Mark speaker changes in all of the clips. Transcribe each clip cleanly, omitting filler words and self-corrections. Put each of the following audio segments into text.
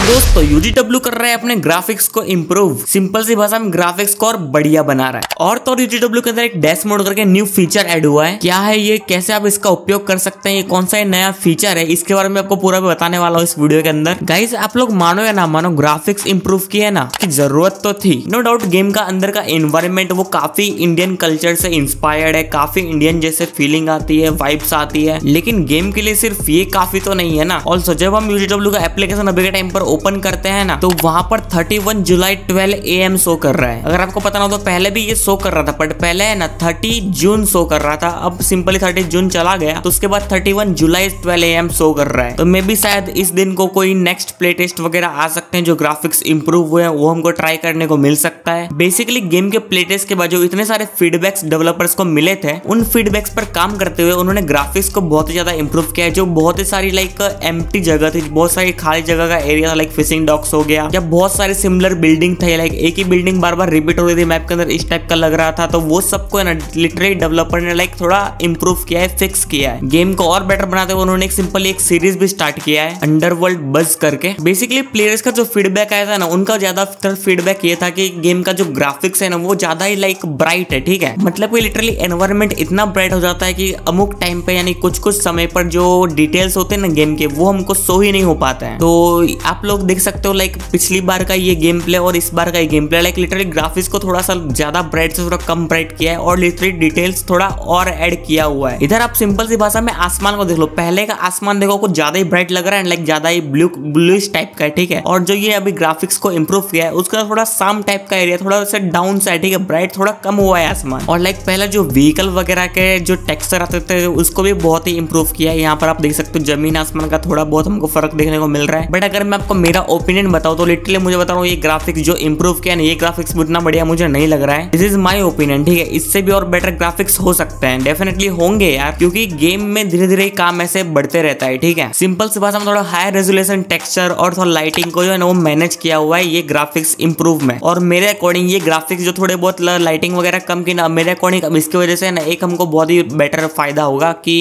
Speaker 1: दोस्तों UGW कर रहा है अपने ग्राफिक्स को इम्प्रूव, सिंपल सी भाषा में ग्राफिक्स को और बढ़िया बना रहा है। और तो UGW के अंदर एक डैश मोड करके न्यू फीचर ऐड हुआ है। क्या है ये, कैसे आप इसका उपयोग कर सकते हैं, ये कौन सा नया फीचर है, इसके बारे में आपको पूरा बताने वाला हूँ इस वीडियो के अंदर। गाइस आप लोग मानो या ना मानो, ग्राफिक्स इंप्रूव किया है ना, की जरूरत तो थी। नो डाउट गेम का अंदर का एनवायरनमेंट वो काफी इंडियन कल्चर से इंस्पायर्ड है, काफी इंडियन जैसे फीलिंग आती है, वाइब्स आती है। लेकिन गेम के लिए सिर्फ ये काफी तो नहीं है ना। ऑल्सो जब हम UGW का एप्लीकेशन अभी के टाइम पर ओपन करते हैं ना, तो वहां पर 31 जुलाई 12 AM शो कर रहा है। अगर आपको पता ना हो तो पहले भी ये शो कर रहा था, बट पहले है ना 30 जून शो कर रहा था। अब सिंपली 30 जून चला गया, तो उसके बाद 31 जुलाई 12 AM शो कर रहा है। तो मे भी शायद इस दिन को कोई नेक्स्ट प्ले टेस्ट वगैरह आ सकते हैं, जो ग्राफिक्स इंप्रूव हुए हैं वो हमको ट्राई करने को मिल सकता है। बेसिकली गेम के प्ले टेस्ट के बाद जो इतने सारे फीडबैक्स डेवलपर्स को मिले थे, उन फीडबैक्स पर काम करते हुए उन्होंने ग्राफिक्स को बहुत ही ज्यादा इंप्रूव किया है। जो बहुत ही सारी एम्प्टी जगह थी, बहुत सारी खाली जगह का एरिया था, फिशिंग डॉक्स हो गया, या बहुत सारे सिमिलर बिल्डिंग थे, एक ही बिल्डिंग बार बार रिपीट हो रही थी मैप के अंदर, इस टाइप का लग रहा था। तो वो सबको है ना लिटरली डेवलपर ने थोड़ा इंप्रूव किया है, फिक्स किया है। गेम को और बेटर बनाते हुए उन्होंने सिंपली एक सीरीज भी स्टार्ट किया है, अंडरवर्ल्ड बज करके। बेसिकली प्लेयर्स का जो फीडबैक आया था ना, उनका ज्यादातर फीडबैक ये था कि गेम का जो ग्राफिक्स है ना, वो ज्यादा ही ब्राइट है। ठीक है, मतलब कि लिटरली एनवायरनमेंट इतना ब्राइट हो जाता है कि अमुक टाइम पे यानी कुछ कुछ समय पर जो डिटेल्स होते हैं ना गेम के, वो हमको शो ही नहीं हो पाते हैं। तो आप लोग देख सकते हो पिछली बार का ये गेम प्ले और इस बार का ये गेम प्ले लिटरली ग्राफिक्स को थोड़ा सा ज्यादा ब्राइट से थोड़ा कम ब्राइट किया है, और लिटरली डिटेल्स थोड़ा और ऐड किया हुआ है। इधर आप सिंपल सी भाषा में आसमान को देख लो, पहले का आसमान देखो कुछ ज्यादा ही ब्राइट लग रहा है, ज्यादा ही ब्लूइश टाइप का है। ठीक है, और जो ये अभी ग्राफिक्स को इंप्रूव किया है, उसका थोड़ा साम टाइप का एरिया थोड़ा सा डाउन साइड, ठीक है, ब्राइट थोड़ा कम हुआ है आसमान। और पहले जो व्हीकल वगैरह के जो टेक्सचर आते थे, उसको भी बहुत ही इंप्रूव किया है। यहाँ पर आप देख सकते हो जमीन आसमान का थोड़ा बहुत हमको फर्क देखने को मिल रहा है। बट अगर मैं आपको मेरा ओपिनियन बताऊं तो लिटरली मुझे बता रहा हूँ, ये ग्राफिक्स जो इंप्रूव किया है, ये ग्राफिक्स उतना बढ़िया मुझे नहीं लग रहा है। This is my opinion. ठीक है, इससे भी और बेटर ग्राफिक्स हो सकते हैं, डेफिनेटली होंगे यार, क्योंकि गेम में धीरे धीरे काम ऐसे बढ़ते रहता है। ठीक है, सिंपल सी भाषा में थोड़ा हाई रेजोल्यूशन टेक्सचर और थोड़ा लाइटिंग को जो है ना वो मैनेज किया हुआ है ये ग्राफिक्स इंप्रूव में। और मेरे अकॉर्डिंग ये ग्राफिक्स जो थोड़े बहुत लाइटिंग वगैरह कम की ना, मेरे अकॉर्डिंग इसकी वजह से ना एक हमको बहुत ही बेटर फायदा होगा कि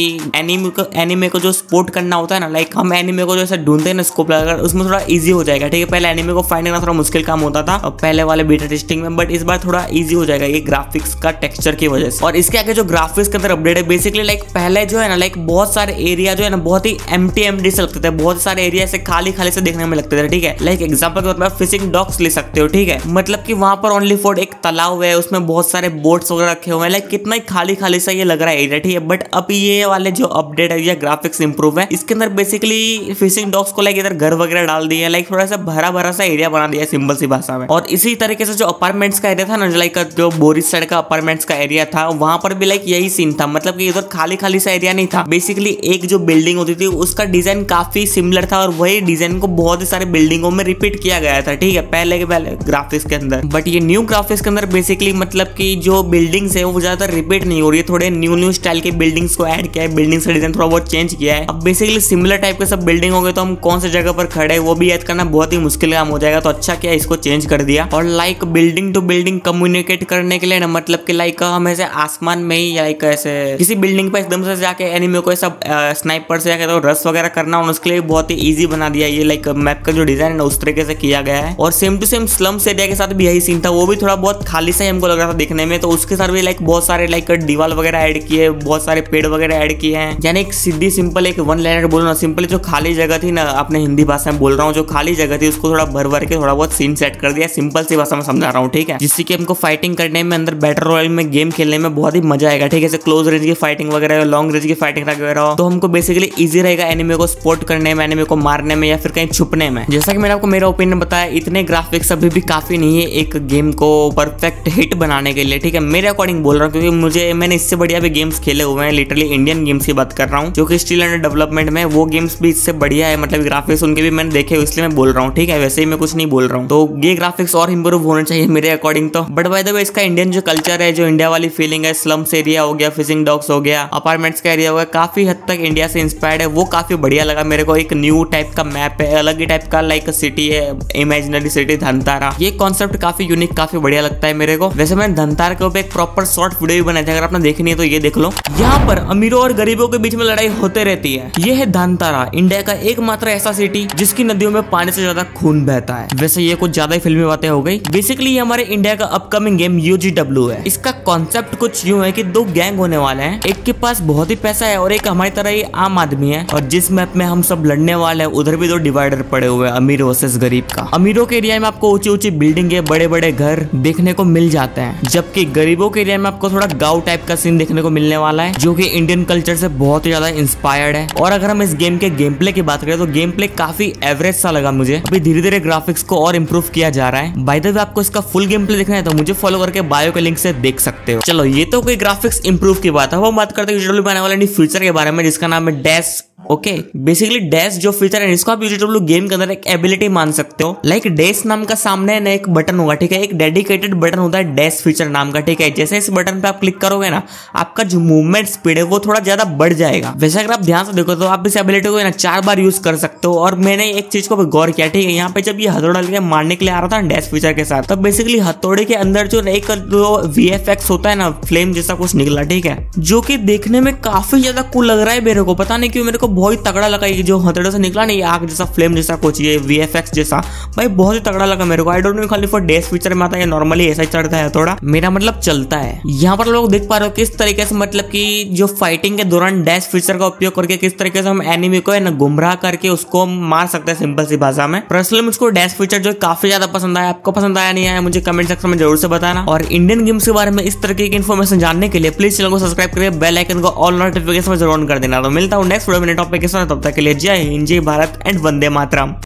Speaker 1: एनिमे को जो सपोर्ट करना होता है ना, हम एनिमे को जो ऐसे ढूंढते हैं ना स्कोप लगाकर, उसमें थोड़ा इजी हो जाएगा। ठीक है, पहले एनिमे को फाइंड करना थोड़ा मुश्किल काम होता था पहले वाले बीटा टेस्टिंग में, बट इस बार थोड़ा इजी हो जाएगा ये ग्राफिक्स का टेक्सचर की वजह से। और इसके आगे जो ग्राफिक्स के अंदर अपडेट है, बेसिकली पहले जो है ना बहुत सारे एरिया जो है ना बहुत ही एम्प्टी से लगते थे, बहुत सारे एरिया से खाली खाली से देखने में लगते थे। ठीक है, एग्जांपल के तौर पर फिशिंग डॉक्स ले सकते हो। ठीक है, मतलब कि वहां पर ओनली फॉर एक तालाब है, उसमें बहुत सारे बोट्स वगैरह रखे हुए हैं, कितना ही खाली खाली सा ये लग रहा है एरिया। ठीक है, बट अब ये वाले जो अपडेट है या ग्राफिक्स इंप्रूव है, इसके अंदर बेसिकली फिशिंग डॉग्स को इधर घर वगैरह डाल दिया, थोड़ा सा भरा भरा सा एरिया बना दिया सिंपल सी भाषा में। और इसी तरीके से जो अपार्टमेंट्स का एरिया था ना, जो बोरिस साइड का अपार्टमेंट्स का एरिया था, वहां पर भी यही सीन था, मतलब कि इधर खाली खाली सा एरिया नहीं था। बेसिकली एक जो बिल्डिंग होती थी उसका डिजाइन काफी सिमिलर था, और वही डिजाइन को बहुत ही सारे बिल्डिंगों में रिपीट किया गया था। ठीक है, पहले ग्राफिक्स के अंदर। बट ये न्यू ग्राफिक्स के अंदर बेसिकली मतलब कि जो बिल्डिंग्स है वो ज्यादातर रिपीट नहीं हो रही है, थोड़े न्यू स्टाइल के बिल्डिंग्स को ऐड किया है, बिल्डिंग्स का डिजाइन थोड़ा बहुत चेंज किया है। अब बेसिकली सिमिलर टाइप के सब बिल्डिंग हो गए, तो हम कौन से जगह पर खड़े वो भी याद करना बहुत ही मुश्किल काम हो जाएगा। तो अच्छा क्या इसको चेंज कर दिया। और बिल्डिंग टू बिल्डिंग कम्युनिकेट करने के लिए ना, मतलब कि हम ऐसे आसमान में ही ऐसे किसी बिल्डिंग पे एकदम से जाके एनिमे को ऐसा स्नाइपर से जाके तो रस वगैरह करना, उसके लिए बहुत ही ईजी बना दिया ये मैप का जो डिजाइन है ना, उस तरीके से किया गया है। और same to same slums area के साथ भी यही सीन था, वो भी थोड़ा बहुत खाली सा हमको लग रहा था देखने में। तो उसके साथ भी बहुत सारे दीवार वगैरह ऐड किए, बहुत सारे पेड़ वगैरह ऐड किए हैं। यानी एक सीधी सिंपल एक वन लाइनर बोलो ना, सिंपल जो खाली जगह थी ना, अपने हिंदी भाषा में बोल रहा हूँ, जो खाली जगह थी उसको थोड़ा भर के थोड़ा बहुत सीन सेट कर दिया, सिंपल सी भाषा में समझा रहा हूँ। ठीक है, जिससे कि हमको फाइटिंग करने में अंदर बैटल रॉयल में गेम खेलने में बहुत ही मजा आएगा। ठीक है, क्लोज रेंज की फाइटिंग वगैरह, लॉन्ग रेंज की फाइटिंग वगैरह, तो हमको बेसिकली इजी रहेगा एनिमे को सपोर्ट करने में, एनिमे को मारने में, या फिर कहीं छुपने में। जैसा कि मैंने आपको मेरा ओपिनियन बताया, इतने ग्राफिक्स अभी भी काफी नहीं है एक गेम को परफेक्ट हिट बनाने के लिए। ठीक है, मेरे अकॉर्डिंग बोल रहा हूँ, क्योंकि मैंने इससे बढ़िया भी गेम्स खेले हुए हैं, लिटरली इंडियन गेम्स की बात कर रहा हूँ, जो कि स्टिल अंडर डेवलपमेंट में, वो गेम्स भी इससे बढ़िया है, मतलब ग्राफिक्स उनके भी मैंने देखे, इसलिए मैं बोल रहा हूँ। ठीक है, वैसे ही मैं कुछ नहीं बोल रहा हूँ। तो ये ग्राफिक्स और इंप्रूव होने चाहिए मेरे अकॉर्डिंग तो। बट बाय द वे इसका इंडियन जो कल्चर है, जो इंडिया वाली फीलिंग है, स्लम्स एरिया हो गया, फिशिंग डॉग्स हो गया, अपार्टमेंट्स का एरिया हो गया, काफी हद तक इंडिया से इंस्पायर्ड है, वो काफी बढ़िया लगा मेरे को। एक न्यू टाइप का मैप है, अलग ही टाइप का सिटी है, इमेजिनरी सिटी धनतारा। ये कॉन्सेप्ट काफी यूनिक, काफी बढ़िया लगता है मेरे को। वैसे मैंने धनतारा के ऊपर एक प्रॉपर शॉर्ट वीडियो भी बनाई थी, अगर आपने देखनी है तो ये देख लो। यहाँ पर अमीरों और गरीबों के बीच में लड़ाई होते रहती है। ये है धनतारा, इंडिया का एकमात्र ऐसा सिटी जिसकी नदियों में पानी से ज्यादा खून बहता है। वैसे ये कुछ ज्यादा ही फिल्मी बातें हो गई। बेसिकली ये हमारे इंडिया का अपकमिंग गेम UGW है। इसका कॉन्सेप्ट कुछ यूं है कि दो गैंग होने वाले हैं, एक के पास बहुत ही पैसा है और एक हमारी तरह ही आम आदमी है, और जिस मैप में हम सब लड़ने वाले हैं उधर भी दो डिवाइडर पड़े हुए हैं, अमीर वर्सेस गरीब का। अमीरों के एरिया में आपको ऊंची ऊंची बिल्डिंग, बड़े बड़े घर देखने को मिल जाते हैं, जबकि गरीबों के एरिया में आपको थोड़ा गाँव टाइप का सीन देखने को मिलने वाला है, जो कि इंडियन कल्चर से बहुत ही ज्यादा इंस्पायर्ड है। और अगर हम इस गेम के गेम प्ले की बात करें तो गेम प्ले काफी एवरेज सा लगा मुझे। अभी धीरे धीरे ग्राफिक्स को और इम्प्रूव किया जा रहा है। बाय द वे आपको इसका फुल गेम प्ले देखना है तो मुझे फॉलो करके बायो के लिंक से देख सकते हो। चलो ये तो कोई ग्राफिक्स इंप्रूव की बात है। वो बात करते हैं UGW आने वाले फ्यूचर के बारे में, जिसका नाम है डैश। ओके, बेसिकली डैश जो फीचर है इसको आप UGW गेम के अंदर एक एबिलिटी मान सकते हो। लाइक डैश नाम का सामने ना एक बटन होगा, ठीक है, एक डेडिकेटेड बटन होता है डैश फीचर नाम का, ठीक है। जैसे इस बटन पे आप क्लिक करोगे ना, आपका जो मूवमेंट स्पीड है वो थोड़ा ज्यादा बढ़ जाएगा। वैसे अगर आप ध्यान से देखो तो आप इस एबिलिटी को ना 4 बार यूज कर सकते हो। और मैंने एक चीज को गौर किया, ठीक है, यहाँ पे जब ये हथौड़ा लेके मारने के लिए आ रहा था डैश फीचर के साथ, तब बेसिकली हथौड़े के अंदर जो एक VFX होता है ना, फ्लेम जैसा कुछ निकला, ठीक है, जो कि देखने में काफी ज्यादा कूल लग रहा है मेरे को। पता नहीं क्यों मेरे को बहुत ही तगड़ा लगा ये जो हथौड़े से निकला नहीं, आग जैसा फ्लेम जैसा कुछ, ये VFX जैसा, भाई बहुत ही तगड़ा लगा मेरे को। आई डोंट नो खाली फॉर डैश फीचर में आता है, नॉर्मली ऐसा ही चढ़ता है थोड़ा, मेरा मतलब चलता है। यहाँ पर लोग देख पा रहे हो किस तरीके से, मतलब कि जो फाइटिंग के दौरान डैश फीचर का उपयोग करके किस तरीके से हम एनिमी को है ना गुमराह करके उसको मार सकते हैं, सिंपल सी भाषा में। पर्सनली मुझको डैश फीचर जो काफी ज्यादा पसंद आया। आपको पसंद आया नहीं आया मुझे कमेंट सेक्शन में जरूर से बताना। और इंडियन गेम्स के बारे में इस तरीके की इन्फॉर्मेशन जानने के लिए प्लीज चैनल को सब्सक्राइब करिए, बेल आइकन को ऑल नोटिफिकेशन में जरूर ऑन कर देना। तो मिलता हूँ नेक्स्ट वीडियो में नए टॉपिक के साथ, तब तक के लिए जय हिंद, जय भारत एंड वंदे मातरम।